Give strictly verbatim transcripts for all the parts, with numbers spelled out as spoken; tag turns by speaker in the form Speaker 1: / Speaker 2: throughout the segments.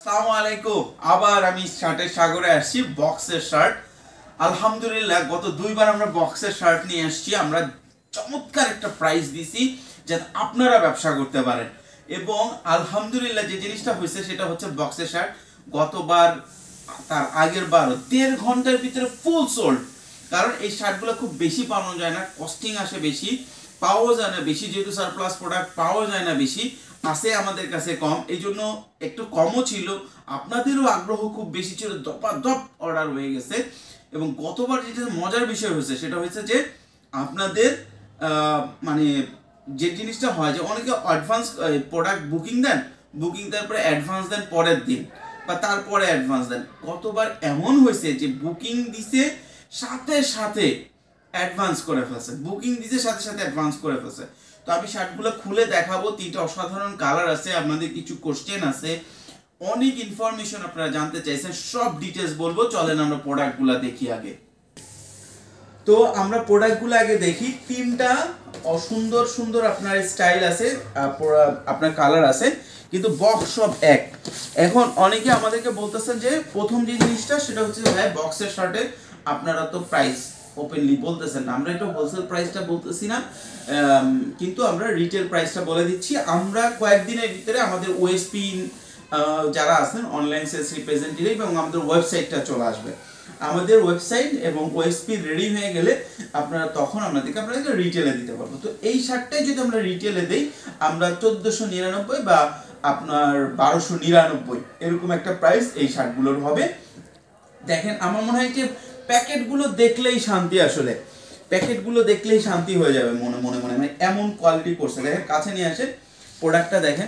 Speaker 1: আসসালামু আলাইকুম। আবার আমি শার্টের সাগরে আসছি, বক্সের শার্ট। আলহামদুলিল্লাহ গত দুইবার আমরা বক্সের শার্ট নিয়ে আসছি। আমরা চমৎকার একটা প্রাইস দিছি যাতে আপনারা ব্যবসা করতে পারেন। এবং আলহামদুলিল্লাহ যে জিনিসটা হয়েছে সেটা হচ্ছে বক্সের শার্ট গতবার তার আগের বার দেড় ঘন্টার ভিতরে ফুল সোল্ড। কারণ এই শার্টগুলো খুব বেশি পাওয়া যায় না, কস্টিং আসে বেশি, পাওয়া যায় না বেশি, যেহেতু সারপ্লাস প্রোডাক্ট পাওয়া যায় না বেশি, আছে আমাদের কাছে কম, এই জন্য একটু কমও ছিল। আপনাদেরও আগ্রহ খুব বেশি ছিল, দপা দপ অর্ডার হয়ে গেছে। এবং গতবার যেটা মজার বিষয় হয়েছে সেটা হয়েছে যে আপনাদের মানে যে জিনিসটা হয় যে অনেকে অ্যাডভান্স প্রোডাক্ট বুকিং দেন, বুকিং দেওয়ার পরে অ্যাডভান্স দেন পরের দিন বা তারপরে অ্যাডভান্স দেন। গতবার এমন হয়েছে যে বুকিং দিছে সাথে সাথে অ্যাডভান্স করে ফেলছে, বুকিং দিছে সাথে সাথে অ্যাডভান্স করে ফেলছে। তো আমি শার্টগুলো খুলে দেখাবো, তিনটা অসাধারণ কালার আছে, আপনাদের কিছু কোশ্চেন আছে, অনেক ইনফরমেশন আপনারা জানতে চাইছেন, সব ডিটেলস বলবো। চলেন আমরা প্রোডাক্টগুলো দেখি আগে। তো আমরা প্রোডাক্টগুলো আগে দেখি। তিনটা অসুন্দর সুন্দর আপনার স্টাইল আছে, আপনার কালার আছে, কিন্তু বক্স সব এক। এখন অনেকে আমাদেরকে বলতেছেন যে প্রথম যে জিনিসটা সেটা হচ্ছে ভাই বক্সের শার্টে আপনারা তো প্রাইস ওপেনলি বলতেছেন না, আমরা একটু হোলসেল প্রাইসটা বলতেছি না, কিন্তু আমরা রিটেল প্রাইসটা বলে দিচ্ছি। আমরা কয়েকদিনের ভিতরে আমাদের ওএসপি যারা আছেন অনলাইন সেলস রিপ্রেজেন্টেটিভ এবং আমাদের ওয়েবসাইটটা চলে আসবে। আমাদের ওয়েবসাইট এবং ওএসপি রেডি হয়ে গেলে আপনারা তখন আপনাদেরকে আপনাদেরকে রিটেলে দিতে পারবো। তো এই শার্টটাই যদি আমরা রিটেলে দিই আমরা চোদ্দোশো নিরানব্বই বা আপনার বারোশো নিরানব্বই এরকম একটা প্রাইস এই শার্টগুলোর হবে। দেখেন আমার মনে হয় যে প্যাকেটগুলো দেখলেই শান্তি, আসলে প্যাকেটগুলো দেখলেই শান্তি হয়ে যাবে মনে মনে মনে মানে এমন কোয়ালিটি করছে। দেখেন কাছে নিয়ে আসেন, প্রোডাক্টটা দেখেন।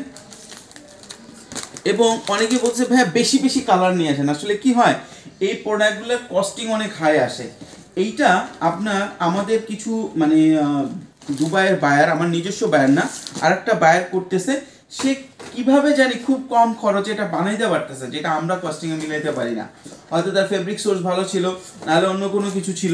Speaker 1: এবং অনেকে বলছে ভাই বেশি বেশি কালার নিয়ে আসেন, আসলে কি হয় এই প্রোডাক্টগুলোর কস্টিং অনেক হাই আসে। এইটা আপনার আমাদের কিছু মানে দুবাইয়ের বায়ার, আমার নিজস্ব বায়ার না, আরেকটা বায়ার করতেছে, সে কিভাবে জানি খুব কম খরচে এটা বানাইতে পারতেছে যেটা আমরা কস্টিংয়ে মিলাইতে পারি না। হয়তো তার ফেব্রিক সোর্স ভালো ছিল, নাহলে অন্য কোনো কিছু ছিল।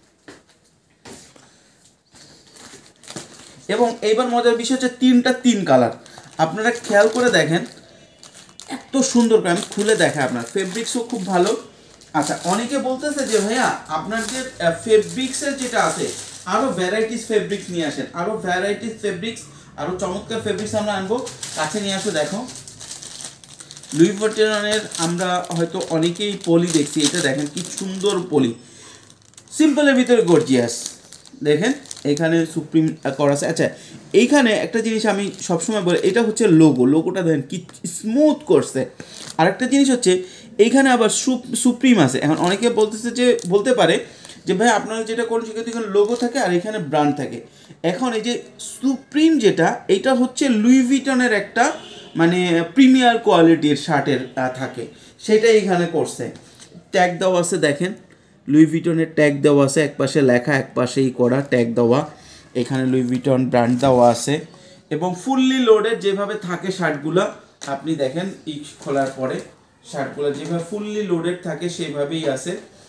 Speaker 1: এবং এইবার মজার বিষয় হচ্ছে তিনটা তিন কালার, আপনারা খেয়াল করে দেখেন এত সুন্দর করে, আমি খুলে দেখাই, আপনার ফেব্রিক্সও খুব ভালো। আচ্ছা অনেকে বলতেছে যে ভাইয়া আপনার যে ফেব্রিক্সের যেটা আছে আরও ভ্যারাইটিস ফেব্রিক্স নিয়ে আসেন, আরও ভ্যারাইটিস ফেব্রিক্স, আরও চমৎকার ফেব্রিক্স আমরা আনবো। কাছে নিয়ে আসো, দেখো লুই ভিটনের আমরা হয়তো অনেকেই পলি দেখছি, এটা দেখেন কি সুন্দর পলি, সিম্পলের ভিতরে গর্জিয়াস। দেখেন এখানে সুপ্রিম করা আছে। আচ্ছা এইখানে একটা জিনিস আমি সবসময় বলি, এটা হচ্ছে লোগো, লোগোটা দেখেন কি স্মুথ করছে। আরেকটা জিনিস হচ্ছে এইখানে আবার সুপ্রিম আছে। এখন অনেকে বলতেছে যে বলতে পারে যে ভাই আপনারা যেটা করেন সেক্ষেত্রে এখানে লোগো থাকে আর এখানে ব্র্যান্ড থাকে। এখন এই যে সুপ্রিম যেটা, এইটা হচ্ছে লুই ভিটনের একটা মানে প্রিমিয়ার কোয়ালিটির শার্টের থাকে, সেটাই এখানে করছে। ট্যাগ দেওয়া আছে, দেখেন লুই ভিটনের ট্যাগ দেওয়া আছে, এক পাশে লেখা এক পাশেই করা ট্যাগ দেওয়া, এখানে লুই ভিটন ব্র্যান্ড দেওয়া আছে। এবং ফুললি লোডেড যেভাবে থাকে শার্টগুলো, আপনি দেখেন ই খোলার পরে শার্টগুলো যেভাবে ফুললি লোডেড থাকে সেইভাবেই আছে।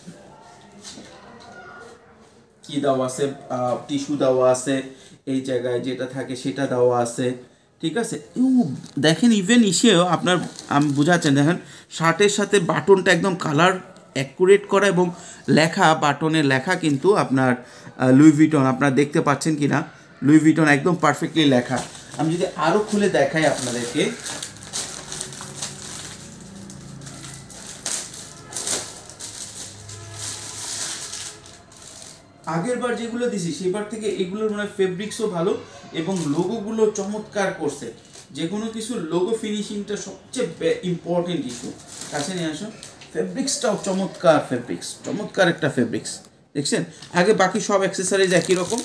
Speaker 1: কি দেওয়া আছে, টিস্যু দেওয়া আছে, এই জায়গায় যেটা থাকে সেটা দেওয়া আছে, ঠিক আছে। দেখেন ইভেন ইসেও আপনার আমি বোঝাচ্ছেন, দেখেন শার্টের সাথে বাটনটা একদম কালার অ্যাকুরেট করা এবং লেখা, বাটনের লেখা কিন্তু আপনার লুই ভিটন, আপনারা দেখতে পাচ্ছেন কি না, লুই ভিটন একদম পারফেক্টলি লেখা। আমি যদি আরও খুলে দেখাই আপনাদেরকে, আগের বার যেগুলো দিছি সেবার থেকে এগুলোর মানে ফেব্রিক্সও ভালো এবং লোগোগুলো চমৎকার করছে। যে কোনো কিছু লোগো ফিনিশিংটা সবচেয়ে ইম্পর্টেন্ট ইস্যু। কাছে নিয়ে আসো, ফেব্রিক্সটাও চমৎকার, ফেব্রিক্স চমৎকার একটা ফেব্রিক্স দেখছেন। আগে বাকি সব অ্যাক্সেসরিজ একই রকম।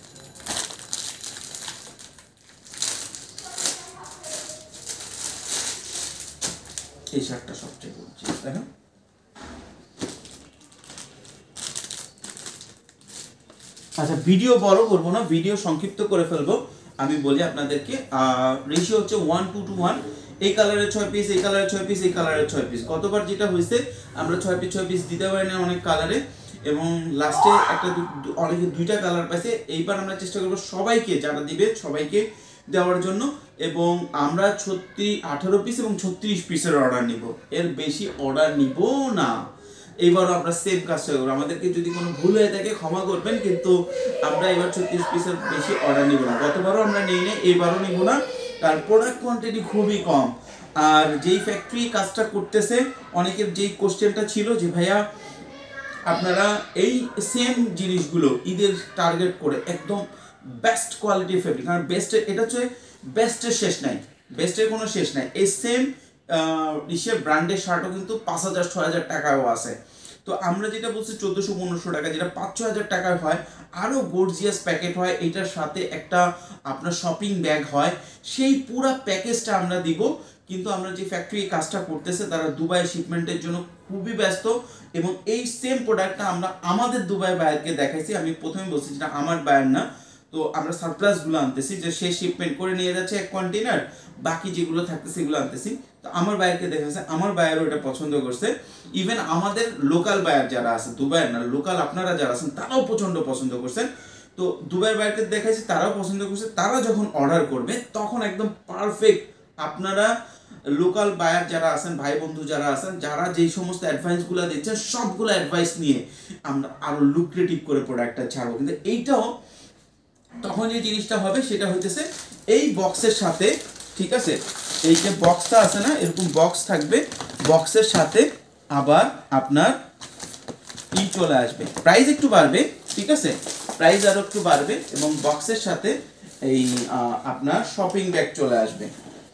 Speaker 1: এই শার্টটা সবচেয়ে বলছি দেখেন। আচ্ছা ভিডিও বড় করবো না, ভিডিও সংক্ষিপ্ত করে ফেলবো। আমি বলি আপনাদেরকে রেশিও হচ্ছে ওয়ান টু টু ওয়ান। এই কালারের ছয় পিস, এই কালারের ছয় পিস, এই কালারের ছয় পিস। গতবার যেটা হয়েছে আমরা ছয় পিস ছয় পিস দিতে পারি না অনেক কালারে, এবং লাস্টে একটা অনেকে দুইটা কালার পাইছে। এইবার আমরা চেষ্টা করবো সবাইকে যারা দিবে সবাইকে দেওয়ার জন্য, এবং আমরা ছত্রিশ আঠারো পিস এবং ছত্রিশ পিসের অর্ডার নিব, এর বেশি অর্ডার নিব না। এইবারও আমরা সেম কাজটা করবো, আমাদেরকে যদি কোনো ভুল হয়ে থাকে ক্ষমা করবেন, কিন্তু আমরা এবার ছত্রিশ পিসের বেশি অর্ডার নিব না। গতবারও আমরা নিই না, এইবারও নিব না, কারণ প্রোডাক্ট কোয়ান্টিটি খুবই কম। আর যেই ফ্যাক্টরি কাজটা করতেছে, অনেকের যেই কোশ্চেনটা ছিল যে ভাইয়া আপনারা এই সেম জিনিসগুলো ঈদের টার্গেট করে একদম বেস্ট কোয়ালিটির ফেব্রিক, কারণ বেস্টের এটা হচ্ছে বেস্টের শেষ নাই, বেস্টের কোনো শেষ নাই। এই সেম ইসে ব্র্যান্ডের শার্টও কিন্তু পাঁচ হাজার ছয় হাজার টাকাও আছে। তো আমরা যেটা বলছি চোদ্দোশো পনেরোশো টাকা, যেটা পাঁচ ছ হাজার টাকায় হয়, আরও গর্জিয়াস প্যাকেট হয়, এটার সাথে একটা আপনার শপিং ব্যাগ হয়, সেই পুরো প্যাকেজটা আমরা দিব। কিন্তু আমরা যে ফ্যাক্টরি কাজটা করতেছে তারা দুবাই শিপমেন্টের জন্য খুবই ব্যস্ত, এবং এই সেম প্রোডাক্টটা আমরা আমাদের দুবাই বায়ারকে দেখাইছি। আমি প্রথমে বলছি যেটা আমার বায়ার না, তো আমরা সারপ্লাসগুলো আনতেছি, যে সে শিপমেন্ট করে নিয়ে যাচ্ছে এক কন্টেনার, বাকি যেগুলো থাকতেছে সেগুলো আনতেছি। তো আমার বায়ারকে দেখাচ্ছে, আমার বায়ারও এটা পছন্দ করছে। ইভেন আমাদের লোকাল বায়ার যারা আছে, দুবাইয়ের না, লোকাল আপনারা যারা আছেন তারাও প্রচণ্ড পছন্দ করছেন। তো দুবাইয়ের বায়ারকে দেখাইছি, তারাও পছন্দ করছে। তারা যখন অর্ডার করবে তখন একদম পারফেক্ট, আপনারা লোকাল বায়ার যারা আছেন, ভাই বন্ধু যারা আছেন, যারা যেই সমস্ত অ্যাডভাইসগুলো দিচ্ছেন সবগুলো অ্যাডভাইস নিয়ে আমরা আরো লুক্রেটিভ করে প্রোডাক্টটা ছাড়বো। কিন্তু এইটাও তখন যে জিনিসটা হবে সেটা হইতেছে এই বক্সের সাথে, ঠিক আছে, এই যে বক্সটা আছে না, এরকম বক্স থাকবে, বক্সের সাথে আবার আপনার ই চলে আসবে, প্রাইস একটু বাড়বে, ঠিক আছে, প্রাইস আরো একটু বাড়বে, এবং বক্সের সাথে এই আপনার শপিং ব্যাগ চলে আসবে,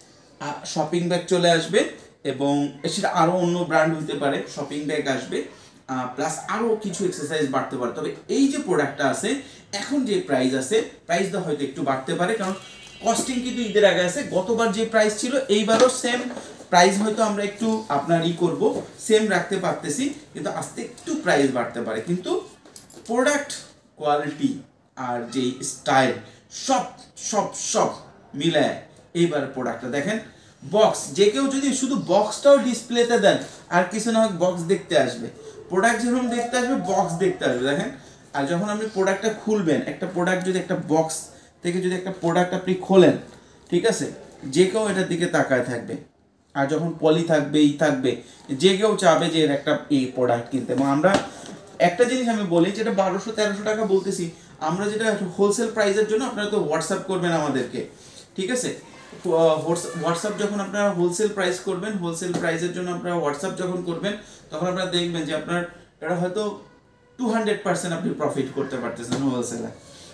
Speaker 1: শপিং ব্যাগ চলে আসবে এবং সেটা আরও অন্য ব্র্যান্ড হতে পারে, শপিং ব্যাগ আসবে, প্লাস আরও কিছু এক্সারসাইজ বাড়তে পারে। তবে এই যে প্রোডাক্টটা আছে এখন যে প্রাইস আছে, প্রাইসটা হয়তো একটু বাড়তে পারে, কারণ কস্টিং কিন্তু ঈদের আগে আছে। গতবার যে প্রাইস ছিল এইবারও সেম প্রাইস, হয়তো আমরা একটু আপনার ই করবো, সেম রাখতে পারতেছি, কিন্তু আস্তে একটু প্রাইস বাড়তে পারে। কিন্তু প্রোডাক্ট কোয়ালিটি আর যেই স্টাইল সব সব সব মিলায় এইবার প্রোডাক্টটা দেখেন। বক্স, যে কেউ যদি শুধু বক্সটাও ডিসপ্লেতে দেন আর কিছু না হোক, বক্স দেখতে আসবে, প্রোডাক্ট যেরকম দেখতে আসবে বক্স দেখতে আসবে, দেখেন। আর যখন আপনি প্রোডাক্টটা খুলবেন, একটা প্রোডাক্ট যদি একটা বক্স থেকে যদি একটা প্রোডাক্ট আপনি খোলেন, ঠিক আছে, যে কেউ এটার দিকে তাকায় থাকবে। আর যখন পলি থাকবে, ই থাকবে, যে কেউ চাবে যে এর একটা এই প্রোডাক্ট কিনতে। এবং আমরা একটা জিনিস আমি বলি, যেটা বারোশো তেরোশো টাকা বলতেছি, আমরা যেটা হোলসেল প্রাইসের জন্য আপনারা তো হোয়াটসঅ্যাপ করবেন আমাদেরকে, ঠিক আছে। হোয়াটসঅ্যাপ যখন আপনারা হোলসেল প্রাইস করবেন, হোলসেল প্রাইসের জন্য আপনারা হোয়াটসঅ্যাপ যখন করবেন, তখন আপনারা দেখবেন যে আপনার এটা হয়তো টু হান্ড্রেড পার্সেন্ট আপনি প্রফিট করতে পারতেছেন হোলসেলে।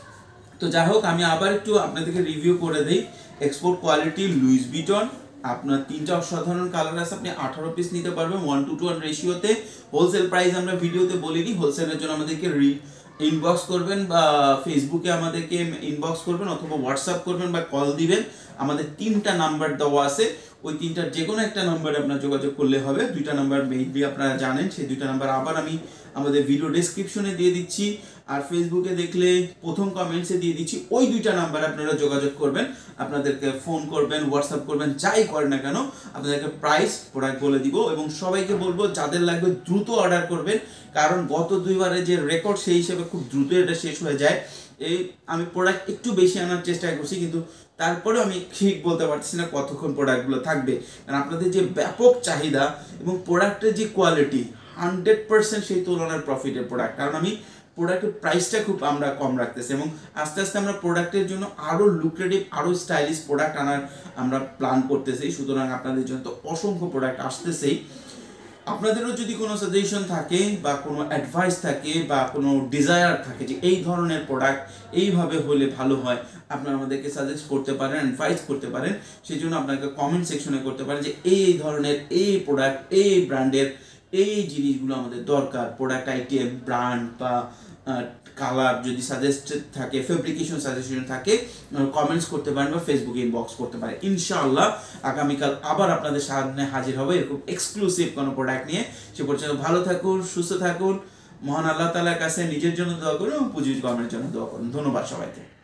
Speaker 1: তো যাই হোক, আমি আবার একটু আপনাদেরকে রিভিউ করে দিই। এক্সপোর্ট কোয়ালিটি লুইস ভিটন, আপনার তিনটা অসাধারণ কালার আছে, আপনি আঠারো পিস নিতে পারবেন ওয়ান টু টু ওয়ান রেশিওতে। হোলসেল প্রাইস আমরা ভিডিওতে বলিনি, হোলসেলের জন্য আমাদেরকে রি ইনবক্স করবেন, বা ফেসবুকে আমাদেরকে ইনবক্স করবেন, অথবা হোয়াটসঅ্যাপ করবেন বা কল দিবেন। আমাদের তিনটা নাম্বার দেওয়া আছে, ওই তিনটার যে কোনো একটা নাম্বারে আপনার যোগাযোগ করলে হবে। দুইটা নাম্বার মেইনলি আপনারা জানেন, সেই দুইটা নাম্বার আবার আমি আমাদের ভিডিও ডেসক্রিপশনে দিয়ে দিচ্ছি, আর ফেসবুকে দেখলে প্রথম কমেন্টসে দিয়ে দিচ্ছি। ওই দুইটা নাম্বারে আপনারা যোগাযোগ করবেন, আপনাদেরকে ফোন করবেন, হোয়াটসঅ্যাপ করবেন, যাই করেন না কেন, আপনাদেরকে প্রাইস প্রোডাক্ট বলে দিব। এবং সবাইকে বলবো যাদের লাগবে দ্রুত অর্ডার করবেন, কারণ গত দুইবারে যে রেকর্ড সেই হিসেবে খুব দ্রুত এটা শেষ হয়ে যায়। এই আমি প্রোডাক্ট একটু বেশি আনার চেষ্টা করছি, কিন্তু তারপরেও আমি ঠিক বলতে পারছি না কতক্ষণ প্রোডাক্টগুলো থাকবে, কারণ আপনাদের যে ব্যাপক চাহিদা এবং প্রোডাক্টের যে কোয়ালিটি হান্ড্রেড পার্সেন্ট সেই তুলনার প্রফিটের প্রোডাক্ট। কারণ আমি প্রোডাক্টের প্রাইসটা খুব আমরা কম রাখতেছি, এবং আস্তে আস্তে আমরা প্রোডাক্টের জন্য আরও লুক্রেটিভ, আরও স্টাইলিশ প্রোডাক্ট আনার আমরা প্ল্যান করতেছি। সুতরাং আপনাদের জন্য তো অসংখ্য প্রোডাক্ট আসতেছেই। আপনাদেরও যদি কোনো সাজেশন থাকে বা কোনো অ্যাডভাইস থাকে বা কোনো ডিজায়ার থাকে যে এই ধরনের প্রোডাক্ট এইভাবে হলে ভালো হয়, আপনারা আমাদেরকে সাজেস্ট করতে পারেন, অ্যাডভাইস করতে পারেন। সেই জন্য আপনাকে কমেন্ট সেকশনে করতে পারেন যে এই ধরনের এই প্রোডাক্ট, এই ব্র্যান্ডের এই জিনিসগুলো আমাদের দরকার। প্রোডাক্ট আইটেম, ব্র্যান্ড বা কালার যদি সাজেস্টেড থাকে, ফেব্রিকেশন সাজেশন থাকে, কমেন্টস করতে পারেন বা ফেসবুকে ইনবক্স করতে পারেন। ইনশাআল্লাহ আগামীকাল আবার আপনাদের সামনে হাজির হবে এরকম এক্সক্লুসিভ কোনো প্রোডাক্ট নিয়ে। সে পর্যন্ত ভালো থাকুন, সুস্থ থাকুন, মহান আল্লাহ তাআলার কাছে নিজের জন্য দোয়া করুন এবং পুঁজি কর্মের জন্য দোয়া করুন। ধন্যবাদ সবাইকে।